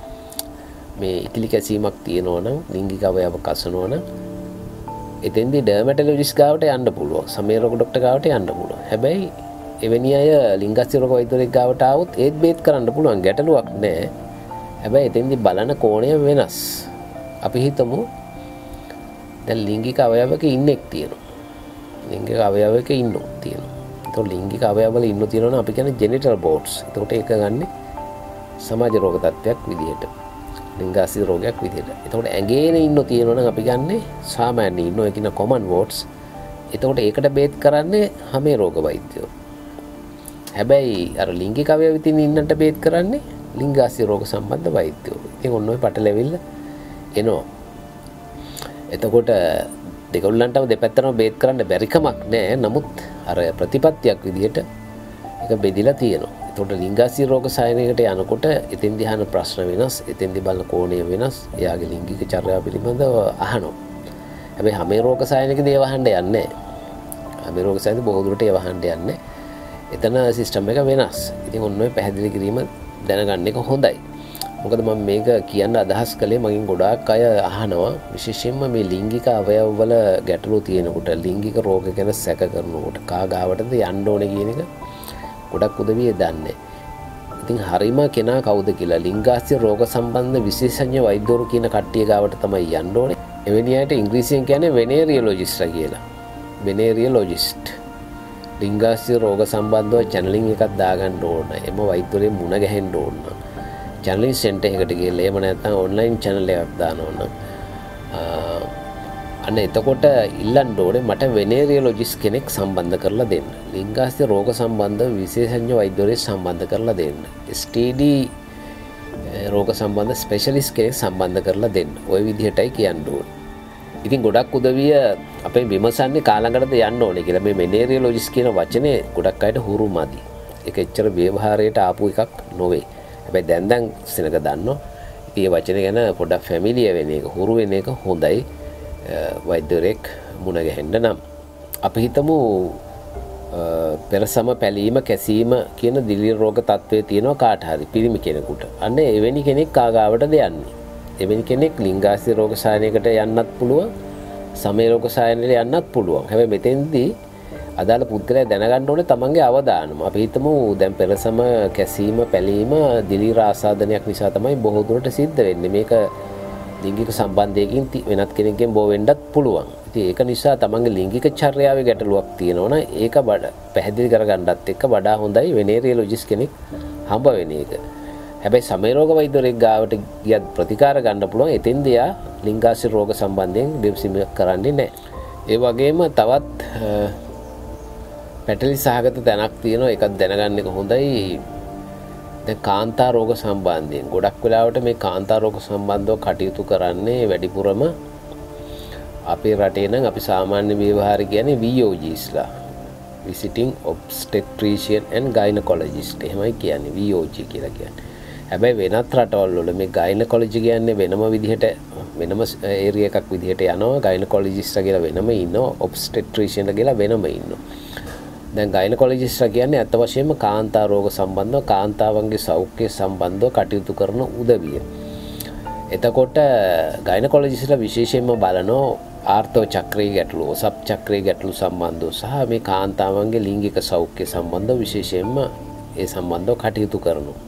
මේ ඉකිලි කැසීමක් තියෙනවා නම් ලිංගික අවයව කසනවා නම් එතෙන්දී ඩර්මැටොලොජිස්ට් ගාවට යන්න පුළුවන්. සමේ රෝග ડોක්ටර් ගාවට යන්න පුළුවන්. හැබැයි එවැනි අය ලිංගාශ්‍රිත රෝග වෛද්‍යවරයෙක් ගාවට ආවොත් ඒත් බේත් කරන්න පුළුවන්. ගැටලුවක් නැහැ. හැබැයි එතෙන්දී බලන කෝණය වෙනස්. අපි හිතමු දැන් ලිංගික අවයවක ඉන්නෙක් තියෙනවා. ලිංගික අවයවයක ඉන්නෝ තියෙනවා. ඒතකොට ලිංගික අවයවවල ඉන්නෝ තියෙනවා නම් අපි කියන්නේ ජෙනිටල් බෝඩ්ස්. ඒතකොට ඒක ගන්නෙ සමාජ රෝග තත්ත්වයක් විදිහට. ලිංගාශ්‍රිත රෝගයක් විදිහට. එතකොට ඇඟේනේ ඉන්නෝ තියෙනවා නම් අපි ගන්නෙ සාමාන්‍ය ඉන්නෝ ඒ කියන කොමන් වෝඩ්ස්. එතකොට ඒකට බේත් කරන්නේ හැමේ රෝග වෛද්‍යෝ. හැබැයි අර ලිංගික අවයව විතින් ඉන්නන්ට බේත් කරන්නේ ලිංගාශ්‍රිත රෝග සම්බන්ධ වෛද්‍යෝ. ඉතින් ඔන්න ඔය පටලැවිල්ල එනවා. එතකොට දෙකොල්ලන්ටම දෙපැත්තටම බේත් කරන්න බැරි කමක් නැහැ. නමුත් අර ප්‍රතිපත්තියක් විදිහට ඒක බෙදිලා තියෙනවා. එතකොට ලිංගාශ්‍රිත රෝග සායනයකට යනකොට එතෙන්දී අහන ප්‍රශ්න වෙනස්, එතෙන්දී බලන කෝණය වෙනස්, එයාගේ ලිංගික චර්යාව පිළිබඳව අහනවා. හැබැයි හැමේ රෝග සායනයකදී ඒව අහන්න යන්නේ නැහැ. හැමේ රෝග සායනයේදී බොහෝ දුරට ඒව අහන්න යන්නේ. එතන සිස්ටම් එක වෙනස්. ඉතින් ඔන්න ඔය පැහැදිලි කිරීම දැනගන්න එක හොඳයි. මොකද මම මේක කියන්න අදහස් කළේ මගෙන් ගොඩාක් අය අහනවා විශේෂයෙන්ම මේ ලිංගික අවයව වල ගැටලු තියෙනකොට ලිංගික රෝග ගැන සැක කරනකොට කා ගාවටද යන්න ඕනේ කියන එක ගොඩක් උදවිය දන්නේ. ඉතින් හරීම කෙනා කවුද කියලා ලිංගාශ්‍රිත රෝග සම්බන්ධ විශේෂඥ වෛද්‍යවරු කියන කට්ටිය ගාවට තමයි යන්න ඕනේ. එවැනි අයට ඉංග්‍රීසියෙන් කියන්නේ වෙනේරියොලොජිස්ට්ලා කියලා. වෙනේරියොලොජිස්ට්. ලිංගාශ්‍රිත රෝග සම්බන්ධව චැනලින් එකක් දාගන්න ඕන. එම වෛද්‍යවරයෙක් මුණ ගැහෙන්න ඕන. චැනලින් සෙන්ටර් එකට ගිහලා එහෙම නැත්නම් ඔන්ලයින් channel එකක් දාන්න ඕන. අන්න එතකොට ඉල්ලන්න ඕනේ මට වෙනේරියොලොජිස්ට් කෙනෙක් සම්බන්ධ කරලා දෙන්න. ලිංගාශ්‍රිත රෝග සම්බන්ධ විශේෂඥ වෛද්‍යවරයෙක් සම්බන්ධ කරලා දෙන්න. STD රෝග සම්බන්ධ ස්පෙෂලිස්ට් කෙනෙක් සම්බන්ධ කරලා දෙන්න. ওই විදිහටයි කියන්න ඕනේ. ඉතින් ගොඩක් උදවිය අපේ විමසන්නේ කාලඟටද යන්න ඕනේ කියලා. මේ වෙනේරියොලොජිස්ට් කියන වචනේ ගොඩක් අයට හුරු මදි. ඒක එච්චර ව්‍යවහාරයට ආපු එකක් නොවේ. හැබැයි දැන් සෙනග දන්නවා. ඉතින් මේ වචනේ ගැන පොඩ්ඩක් ෆැමිලියර් වෙන එක, හුරු වෙන එක හොඳයි. වෛද්‍යවරයෙක් මුණ ගැහෙන්න නම් අපි හිතමු පෙරසම පැලීම කැසීම කියන දිලිර රෝග තත්ත්වයේ තියෙනවා කාට හරි පිරිමි කෙනෙකුට. අන්න එවැනි කෙනෙක් කාගාවටද යන්නේ. එවැනි කෙනෙක් ලිංගාශ්‍රිත රෝග සායනයකට යන්නත් පුළුවන්. සමය රෝග සායනයට යන්නත් පුළුවන්. හැබැයි මෙතෙන්දී අදාළ පුද්ගලයා දැනගන්න ඕනේ තමන්ගේ අවදානම. අපි හිතමු දැන් පෙරසම කැසීම, පැලීම දිලීර ආසාදනයක් නිසා තමයි බොහෝ දුරට සිද්ධ වෙන්නේ. මේක ලිංගික සම්බන්ධයකින් වෙනත් කෙනෙක්ගෙන් බෝ වෙන්නත් පුළුවන්. ඉතින් ඒක නිසා තමන්ගේ ලිංගික චර්යාවේ ගැටලුවක් තියෙනවා නම් ඒක පැහැදිලි කරගන්නත් එක්ක වඩා හොඳයි වෙනේරියොලොජිස්ට් කෙනෙක් හම්බ වෙන එක. හැබැයි සමය රෝග වෛද්‍යවරයෙක් ගාවට ගියත් ප්‍රතිකාර ගන්න පුළුවන්. එතෙන්දී යා ලිංගාශ්‍රිත රෝග සම්බන්ධයෙන් දෙවිසිම කරන්නේ නැහැ. ඒ වගේම තවත් පැටලි සහගත තැනක් තියෙනවා. ඒකත් දැනගන්න එක හොඳයි. දැන් කාන්තා රෝග සම්බන්ධයෙන් ගොඩක් වෙලාවට මේ කාන්තා රෝග සම්බන්ධව කටයුතු කරන්නේ වැඩිපුරම අපේ රටේ නම් අපි සාමාන්‍ය ව්‍යවහාරය කියන්නේ VOGsලා. Visiting Obstetrician and Gynecologist. එහෙමයි කියන්නේ VOG කියලා කියන්නේ. හැබැයි වෙනත් රටවල් වල මේ ගයිනකොලොජි කියන්නේ වෙනම විදිහට වෙනම ඒරියා එකක් විදිහට යනවා. ගයිනකොලොජිස්ට්ලා කියලා වෙනම ඉන්නවා. ඔබ්ස්ටෙට්‍රිෂියන්ලා කියලා වෙනම ඉන්නවා. දැන් ගයිනකොලොජිස්ට්ලා කියන්නේ අත් වශයෙන්ම කාන්තා රෝග සම්බන්ධව කාන්තාවන්ගේ සෞඛ්‍ය සම්බන්ධව කටයුතු කරන උදවිය. එතකොට ගයිනකොලොජිස්ට්ලා විශේෂයෙන්ම බලනවා ආර්තව චක්‍රයේ ගැටලු, සබ් චක්‍රයේ ගැටලු සම්බන්ධව සහ මේ කාන්තාවන්ගේ ලිංගික සෞඛ්‍ය සම්බන්ධව විශේෂයෙන්ම ඒ සම්බන්ධව කටයුතු කරනවා.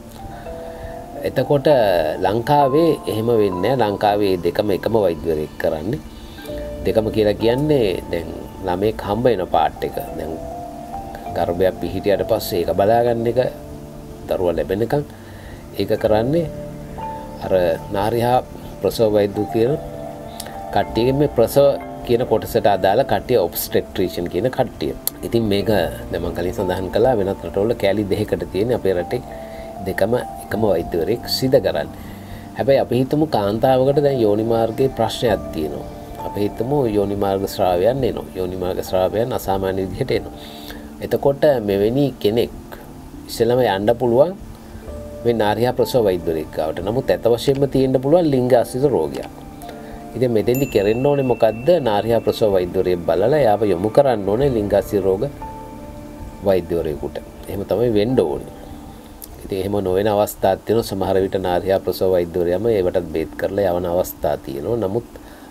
එතකොට ලංකාවේ එහෙම වෙන්නේ නැහැ. ලංකාවේ දෙකම එකම වෛද්‍යවරයෙක් කරන්නේ. දෙකම කියලා කියන්නේ දැන් ළමෙක් හම්බ වෙන පාර්ට් එක. දැන් ගර්භයක් පිහිටියට පස්සේ ඒක බලාගන්න එක දරුවා ලැබෙනකන් ඒක කරන්නේ අර නාරිහා ප්‍රසව වෛද්‍ය කියන කට්ටියගේ මේ ප්‍රසව කියන කොටසට අදාළ කට්ටිය ඔබ්ස්ටෙට්‍රිෂියන් කියන කට්ටිය. ඉතින් මේක දැන් මම කලින් සඳහන් කළා වෙනත් රටවල කැලි දෙකකට තියෙන අපේ රටේ දෙකම එකම වෛද්‍යවරයෙක් සිද්ධ කරන්නේ. හැබැයි අපි හිතමු කාන්තාවකට දැන් යෝනි මාර්ගයේ ප්‍රශ්නයක් තියෙනවා. අපි හිතමු යෝනි මාර්ග ස්‍රාවයන් එනවා. යෝනි මාර්ග ස්‍රාවයන් අසාමාන්‍ය විදිහට එනවා. එතකොට මෙවැනි කෙනෙක් ඉස්සෙල්ලාම යන්න පුළුවන් මේ නාරිහා ප්‍රසව වෛද්‍යවරයෙක් ගාවට. නමුත් ඇත්ත වශයෙන්ම තියෙන්න පුළුවන් ලිංගාශ්‍රිත රෝගයක්. ඉතින් මෙතෙන්දි කරන්න ඕනේ මොකද්ද? නාරිහා ප්‍රසව වෛද්‍යවරයෙක් බලලා යාව යොමු කරන්න ඕනේ ලිංගාශ්‍රිත රෝග වෛද්‍යවරයෙකුට. එහෙම තමයි වෙන්න ඕනේ. ඉතින් එහෙම නොවන අවස්ථා තියෙනවා. සමහර විට නාරිහා ප්‍රසව වෛද්‍යවරයාම ඒවටත් බේත් කරලා යවන අවස්ථා තියෙනවා. නමුත්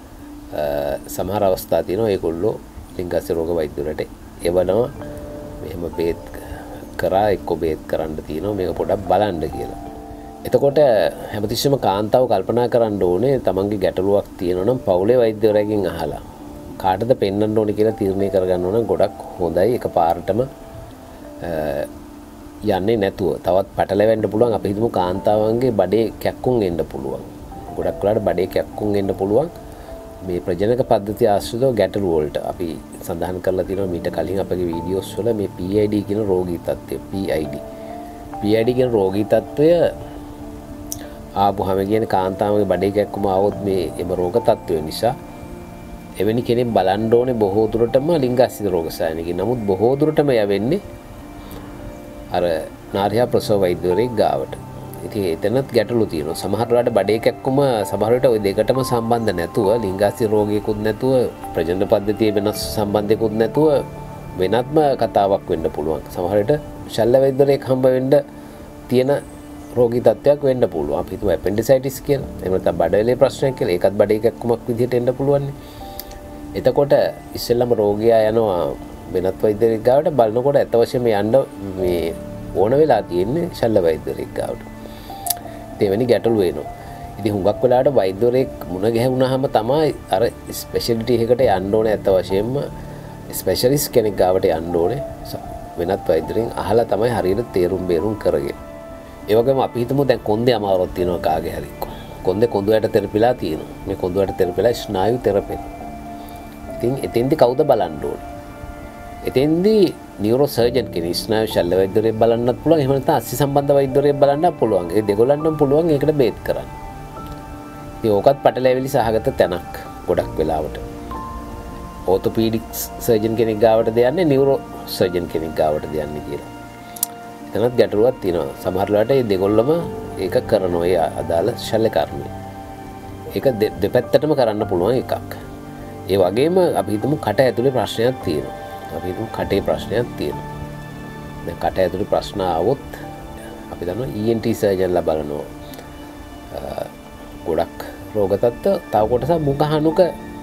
සමහර අවස්ථා තියෙනවා ඒගොල්ලෝ ලිංගාශ්‍රිත රෝග වෛද්‍යවරයට එවනවා. මෙහෙම බේත් කරා එක්ක බේත් කරන්න තියෙනවා. මේක පොඩ්ඩක් බලන්න කියලා. එතකොට හැමතිස්සෙම කාන්තාව කල්පනා කරන්න ඕනේ තමන්ගේ ගැටලුවක් තියෙනවා නම් පවුලේ වෛද්‍යවරයෙක්ගෙන් අහලා කාටද පෙන්වන්න ඕනේ කියලා තීරණය කරගන්න ඕන ගොඩක් හොඳයි. එකපාරටම යන්නේ නැතුව තවත් පැටලෙන්න පුළුවන්. අපි හිතමු කාන්තාවන්ගේ බඩේ කැක්කුම් එන්න පුළුවන්. ගොඩක් වෙලාවට බඩේ කැක්කුම් එන්න පුළුවන් මේ ප්‍රජනක පද්ධතිය ආශ්‍රිතව ගැටලු වලට. අපි සඳහන් කරලා තියෙනවා මීට කලින් අපගේ වීඩියෝස් වල මේ PID කියන රෝගී තත්ත්වය. PID කියන රෝගී තත්ත්වය ආපුහම කියන්නේ කාන්තාවගේ බඩේ කැක්කුම આવොත් මේ එම රෝග තත්ත්වය නිසා එවැනි කෙනෙක් බලන්න ඕනේ බොහෝ දුරටම ලිංගාශ්‍රිත රෝග සායනකින්. නමුත් බොහෝ දුරටම යවෙන්නේ අර නාරිහා ප්‍රසව වෛද්‍යවරයෙක් ගාවට. ඉතින් එතනත් ගැටලු තියෙනවා. සමහර වෙලාවට බඩේ කැක්කුම සමහර විට ওই දෙකටම සම්බන්ධ නැතුව ලිංගාශ්‍රිත රෝගයකුත් නැතුව ප්‍රජනන පද්ධතියේ වෙනස් සම්බන්ධයකුත් නැතුව වෙනත්ම කතාවක් වෙන්න පුළුවන්. සමහර විට ශල්‍ය වෛද්‍යවරයෙක් හම්බ වෙන්න තියෙන රෝගී තත්ත්වයක් වෙන්න පුළුවන්. අපි හිතුවා ඇපෙන්ඩිසයිටිස් කියලා. එහෙම නැත්නම් බඩවැලේ ප්‍රශ්නයක් කියලා. ඒකත් බඩේ කැක්කුමක් විදිහට එන්න පුළුවන්. එතකොට ඉස්සෙල්ලාම රෝගියා යනවා වෙනත් වෛද්‍යවරයෙක් ගාවට. බලනකොට ඇත්ත වශයෙන්ම යන්න මේ ඕන වෙලා තියෙන්නේ ශල්‍ය වෛද්‍යවරයෙක් ගාවට. දෙවෙනි ගැටලුව එනවා. ඉතින් හුඟක් වෙලාවට වෛද්‍යවරයෙක් මුණ ගැහුණාම තමයි අර ස්පෙෂැලිටි එකකට යන්න ඕනේ. ඇත්ත වශයෙන්ම ස්පෙෂලිස්ට් කෙනෙක් ගාවට යන්න ඕනේ. වෙනත් වෛද්‍යවරයෙක් අහලා තමයි හරියට තේරුම් බේරුම් කරගෙන. ඒ වගේම අපි හිතමු දැන් කොන්දේ අමාරුවක් තියෙනවා කාගේ හරි. කොන්දේ කොඳුයට තෙරපිලා තියෙනවා. මේ කොඳුයට තෙරපිලා ස්නායු තෙරපෙන. ඉතින් එතෙන්දි කවුද බලන්න ඕනේ? එතෙන්දි නියුරෝ සර්ජන් කෙනෙක් ස්නායු ශල්‍ය වෛද්‍යවරයෙක් බලන්නත් පුළුවන්. එහෙම නැත්නම් අස්ථි සම්බන්ධ වෛද්‍යවරයෙක් බලන්නත් පුළුවන්. ඒ දෙගොල්ලන්ටම පුළුවන් ඒකට බේත් කරන්න. ඉතින් ඕකත් පටලැවිලි සහගත තැනක් ගොඩක් වෙලාවට. ඕතෝපීඩික්ස් සර්ජන් කෙනෙක් ගාවට දෙන්නේ නියුරෝ සර්ජන් කෙනෙක් ගාවට දෙන්නේ කියලා. එතනත් ගැටලුවක් තියෙනවා. සමහර වෙලාවට මේ දෙගොල්ලම ඒක කරනවා. ඒ අදාළ ශල්‍ය කර්මය. ඒක දෙපැත්තටම කරන්න පුළුවන් එකක්. ඒ වගේම අපි හිතමු කට ඇතුලේ ප්‍රශ්නයක් තියෙනවා. අපි හිතමු කටේ ප්‍රශ්නයක් තියෙනවා. දැන් කට ඇතුලේ ප්‍රශ්න ආවොත් අපි දන්නවා ENT සර්ජන්ලා බලනවා. ගොඩක් රෝග තත්ත්ව තව කොටසක් මුඛ හනුක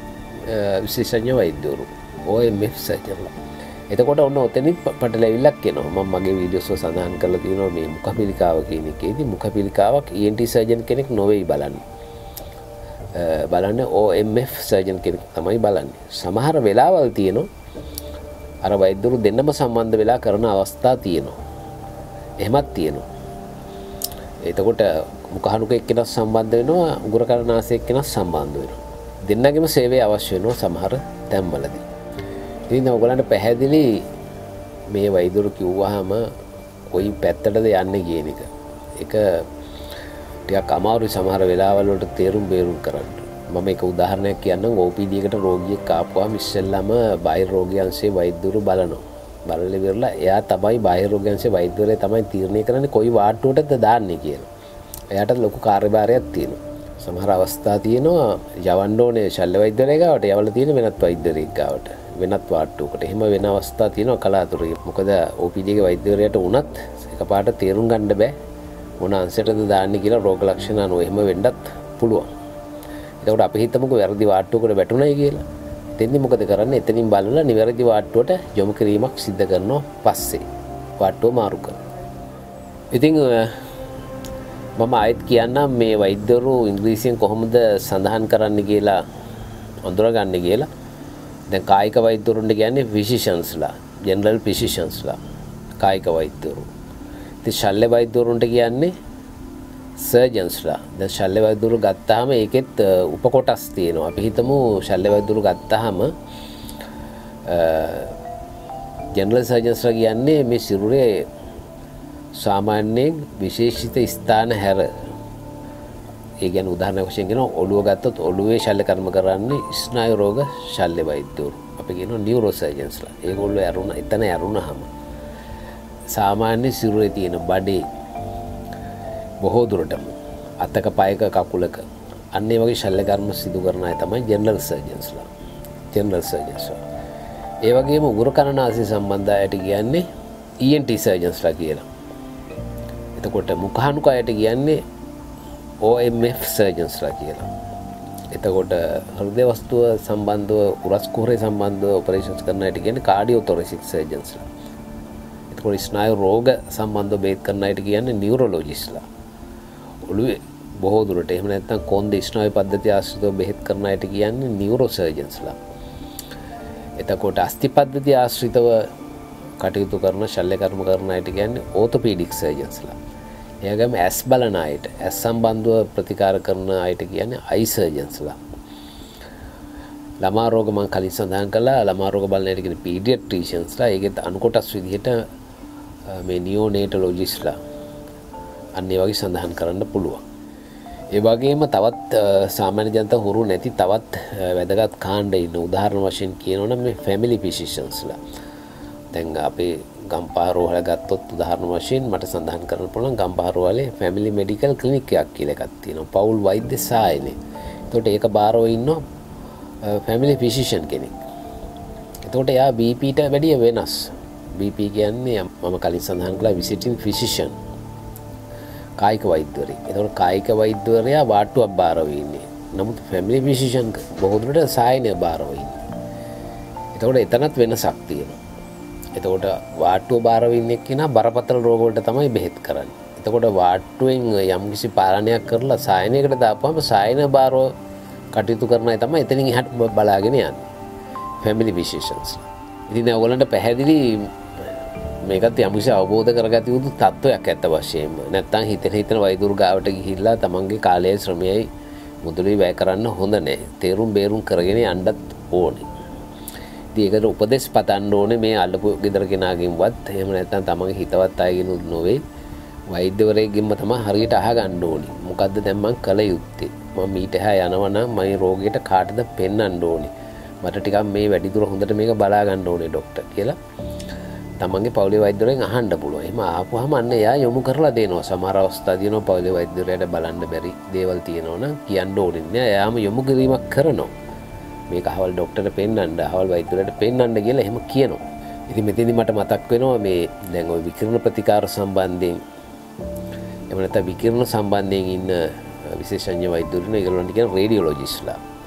විශේෂඥ වෛද්‍යවරු OMF සර්ජන්ලා. එතකොට ඔන්න ඔතනින් පටලැවිල්ලක් එනවා. මම මගේ වීඩියෝස් වල සඳහන් කරලා තියෙනවා මේ මුඛ පිළිකාව කියන එකේදී මුඛ පිළිකාවක් ENT සර්ජන් කෙනෙක් නොවේයි බලන්නේ. බලන්නේ OMF සර්ජන් කෙනෙක් තමයි බලන්නේ. සමහර වෙලාවල් තියෙනවා අර වෛද්‍යවරු දෙන්නම සම්බන්ධ වෙලා කරන අවස්ථා තියෙනවා. එහෙමත් තියෙනවා. එතකොට මුඛහනුක එක්කෙනෙක් සම්බන්ධ වෙනවා, උගුරකරනාසය එක්කෙනෙක් සම්බන්ධ වෙනවා. දෙන්නගෙම සේවය අවශ්‍ය වෙනවා සමහර තැන්වලදී. ඉතින් ඔයගලන්ට පැහැදිලි මේ වෛද්‍යවරු කිව්වහම කොයි පැත්තටද යන්නේ කියන එක. ඒක ටිකක් අමාරුයි සමහර වෙලාවල් වලට තේරුම් බේරුම් කරන්න. මම එක උදාහරණයක් කියන්නම්. OPD එකට රෝගියෙක් ආපුවාම ඉස්සෙල්ලාම බාහිර රෝගියන්සේ වෛද්‍යවරු බලනවා. බලලා ඉවරලා එයා තමයි බාහිර රෝගියන්සේ වෛද්‍යවරයා තමයි තීරණය කරන්නේ කොයි වාට්ටුවටද දාන්නේ කියලා. එයාට ලොකු කාර්යභාරයක් තියෙනවා. සමහර අවස්ථා තියෙනවා යවන්න ඕනේ ශල්‍ය වෛද්‍යවරයෙක් ගාවට, යවලා තියෙන වෙනත් වෛද්‍යවරයෙක් ගාවට වෙනත් වාට්ටුවකට. එහෙම වෙන අවස්ථා තියෙනවා කලාතුරකින්. මොකද OPD එකේ වෛද්‍යවරයාට උනත් එකපාරට තේරුම් ගන්න බෑ මොන අංශයටද දාන්නේ කියලා රෝග ලක්ෂණ අනුව. එහෙම වෙන්නත් පුළුවන්. ඒකට අපි හිතමුකෝ වැරදි වාට්ටුවකට වැටුණයි කියලා. එතෙන්දි මොකද කරන්නේ? එතනින් බලලා නිවැරදි වාට්ටුවට යොමු කිරීමක් සිද්ධ කරනවා පස්සේ වාට්ටුව මාරු කරනවා. ඉතින් මම ආයෙත් කියන්නම් මේ වෛද්‍යවරු ඉංග්‍රීසියෙන් කොහොමද සඳහන් කරන්න කියලා අඳුරගන්නේ කියලා. දැන් කායික වෛද්‍යවරුන්ට කියන්නේ physiciansලා, general physiciansලා කායික වෛද්‍යවරු. ඉතින් ශල්‍ය වෛද්‍යවරුන්ට කියන්නේ surgeonsලා. දැන් ශල්‍ය වෛද්‍යවරු ගත්තාම ඒකෙත් උපකොටස් තියෙනවා. අපි හිතමු ශල්‍ය වෛද්‍යවරු ගත්තාම general surgeonsලා කියන්නේ මේ සිරුරේ සාමාන්‍යයෙන් විශේෂිත ස්ථාන හැර, ඒ කියන්නේ උදාහරණයක් වශයෙන් කියනවා ඔළුව ගත්තොත් ඔළුවේ ශල්‍ය කර්ම කරන්නේ ස්නායු රෝග ශල්‍ය වෛද්‍යවරු. අපි කියනවා නියුරෝ සර්ජන්ස්ලා. ඒගොල්ලෝ එතන ඇරුණාම සාමාන්‍ය සිරුරේ තියෙන බඩේ බොහෝ දුරටම අතක පයක කකුලක අන්න ඒ වගේ ශල්‍ය කර්ම සිදු කරන අය තමයි ජෙනරල් සර්ජන්ස්ලා. ජෙනරල් සර්ජන්ස්ලා. ඒ වගේම උගුර කනනාසය සම්බන්ධ අයට කියන්නේ ENT සර්ජන්ස්ලා කියලා. එතකොට මුඛහනුක අයට කියන්නේ OMF සර්ජන්ස්ලා කියලා. එතකොට හෘද වස්තුව සම්බන්ධව උරස් කුහරය සම්බන්ධව ඔපරේෂන්ස් කරන අයට කියන්නේ කාඩියෝතොරැසික් සර්ජන්ස්ලා. එතකොට ස්නායු රෝග සම්බන්ධව බේත් කරන අයට කියන්නේ නියුරොලොජිස්ට්ලා. ඔළුවේ බොහෝ දුරට එහෙම නැත්නම් කොන්දේ ස්නායු පද්ධතිය ආශ්‍රිතව බෙහෙත් කරන අයට කියන්නේ නියුරෝ සර්ජන්ස්ලා. එතකොට අස්ථි පද්ධතිය ආශ්‍රිතව කටයුතු කරන ශල්‍ය කර්ම කරන අයට කියන්නේ ඕතොපීඩික් සර්ජන්ස්ලා. එයාගම ඇස් බලන අයට, ඇස් සම්බන්ධව ප්‍රතිකාර කරන අයට කියන්නේ අයි සර්ජන්ස්ලා. ළමා රෝග මම කලින් සඳහන් කළා. ළමා රෝග බලන අයට කියන්නේ පීඩියට්‍රීෂියන්ස්ලා. ඒකෙත් අනුකොටස් විදිහට මේ නියෝනේටොලොජිස්ට්ලා අන්න ඒ වගේ සඳහන් කරන්න පුළුවන්. ඒ වගේම තවත් සාමාන්‍ය ජනතාව හුරු නැති තවත් වැදගත් කාණ්ඩ ඉන්න උදාහරණ වශයෙන් කියනවනම් මේ ෆැමිලි ෆිසිෂියන්ස්ලා. දැන් අපේ ගම්පහරෝහල ගත්තොත් උදාහරණ වශයෙන් මට සඳහන් කරන්න පුළුවන් ගම්පහරෝහලේ ෆැමිලි මෙඩිකල් ක්ලිනික් එකක් කියලා එකක් තියෙනවා. පවුල් වෛද්‍ය සායනේ. එතකොට ඒක බාරව ඉන්නවා ෆැමිලි ෆිසිෂියන් කෙනෙක්. එතකොට එයා BPට වැඩිය වෙනස්. BP කියන්නේ මම කලින් සඳහන් කළා විසිටින් ෆිසිෂියන්. කායික වෛද්‍යවරයෙක්. එතකොට කායික වෛද්‍යවරයා වාට්ටුවක් බාරව ඉන්නේ. නමුත් ෆැමිලි ෆිසිෂියන් බොහෝ දුරට සායනය බාරව ඉන්නේ. එතකොට එතනත් වෙනසක් තියෙනවා. එතකොට වාට්ටුව බාරව ඉන්නේ කෙනා බරපතල රෝග වලට තමයි බෙහෙත් කරන්නේ. එතකොට වාට්ටුවෙන් යම්කිසි පාලනයක් කරලා සායනයකට දාපුවම සායන බාරව කටයුතු කරන අය තමයි එතනින් එහාට බලාගෙන යන්නේ. Family physicians. ඉතින් ඔයගොල්ලන්ට පැහැදිලි මේකත් යම්කිසි අවබෝධ කරගත යුතු තත්වයක් ඇත්ත වශයෙන්ම. නැත්තම් හිතන වෛද්‍යවරු ගාවට ගිහිල්ලා තමන්ගේ කාලය ශ්‍රමයයි මුදලුයි වැය කරන්න හොඳ නැහැ. තේරුම් බේරුම් කරගෙන යන්නත් ඕනේ. ඉතින් ඒකට උපදෙස් පතන්න ඕනේ මේ අල්ලපු ගෙදර කෙනාගෙන්වත් එහෙම නැත්නම් තමන්ගේ හිතවත් අයගෙන් නොවේ වෛද්‍යවරයෙක්ගෙන්ම තමයි හරියට අහගන්න ඕනේ. මොකද්ද දැන් මම කළ යුත්තේ? මම ඊට එහා යනවා නම් මගේ රෝගයට කාටද පෙන්වන්න ඕනේ? මට ටිකක් මේ වැඩිදුර හොඳට මේක බලා ගන්න ඕනේ ડોක්ටර් කියලා තමන්ගේ පවුලේ වෛද්‍යවරයෙන් අහන්න පුළුවන්. එහෙම ආපුවාම අන්න එයා යොමු කරලා දෙනවා. සමහර අවස්ථා තියෙනවා පවුලේ වෛද්‍යවරයාට බලන්න බැරි දේවල් තියෙනවා නම් කියන්න ඕනේ නෑ. එයාම යොමු කිරීමක් කරනවා. මේක අහවල් ડોක්ටර්ට පෙන්වන්න, අහවල් වෛද්‍යවරයාට පෙන්වන්න කියලා එහෙම කියනවා. ඉතින් මෙතෙන්දි මට මතක් වෙනවා මේ දැන් ওই විකිරණ ප්‍රතිකාර සම්බන්ධයෙන් එහෙම නැත්නම් විකිරණ සම්බන්ධයෙන් ඉන්න විශේෂඥ වෛද්‍යවරුන් ඒගොල්ලන්ට කියන රේඩියොලොජිස්ට්ලා.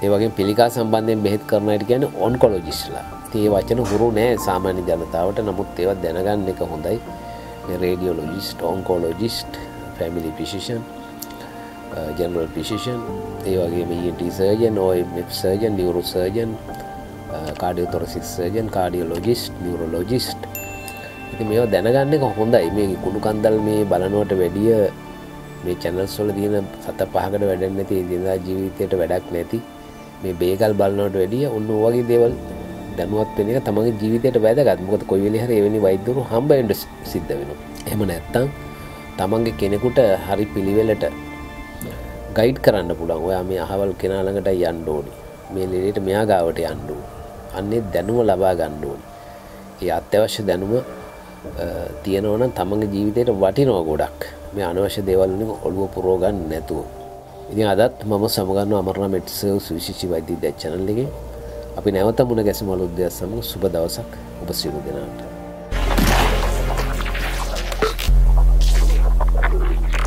ඒ වගේ පිළිකා සම්බන්ධයෙන් බෙහෙත් කරන අයට කියන්නේ ඔන්කොලොජිස්ට්ලා. ඉතින් මේ වචන හුරු නෑ සාමාන්‍ය ජනතාවට. නමුත් ඒවා දැනගන්න එක හොඳයි. මේ radiologist, oncologist, family physician, general physician, ඒ වගේම ENT surgeon, Medserve, neuro surgeon, cardiothoracic surgeon, cardiologist, neurologist. ඉතින් මේවා දැනගන්න එක හොඳයි. මේ කුණු කන්දල් මේ බලනවට වැඩිය මේ channels වල තියෙන 7-5කට වැඩක් නැති දිනදා ජීවිතයට වැඩක් නැති මේ බේකල් බලනවට වැඩිය ඔන්න ඔය වගේ දේවල් දැනුවත් වෙන එක තමන්ගේ ජීවිතයට වැදගත්. මොකද කොයි වෙලේ හරි එවැනි වෛද්‍යවරු හම්බ වෙන්න සිද්ධ වෙනවා. එහෙම නැත්නම් තමන්ගේ කෙනෙකුට හරි පිළිවෙලට ගයිඩ් කරන්න පුළුවන්. ඔයා මේ අහවල් කෙනා ළඟට යන්න ඕනේ. මේ ලෙඩේට මෙයා ගාවට යන්න ඕනේ. අන්නේ දැනුම ලබා ගන්න ඕනේ. ඒ අත්‍යවශ්‍ය දැනුම තියෙනවා නම් තමන්ගේ ජීවිතේට වටිනවා ගොඩක්. මේ අනවශ්‍ය දේවල් වලින් ඔළුව පුරව ගන්න නැතුව. ඉතින් අදත් මම සමගන්නවා අමරණ මෙඩ්සර්ව් සුවිශේෂී වෛද්‍ය විද්‍යා channel එකේ. අපි නැවත මුණ ගැසීම අලුත් දෙයක් සමග සුබ දවසක් ඔබ සියලු දෙනාට.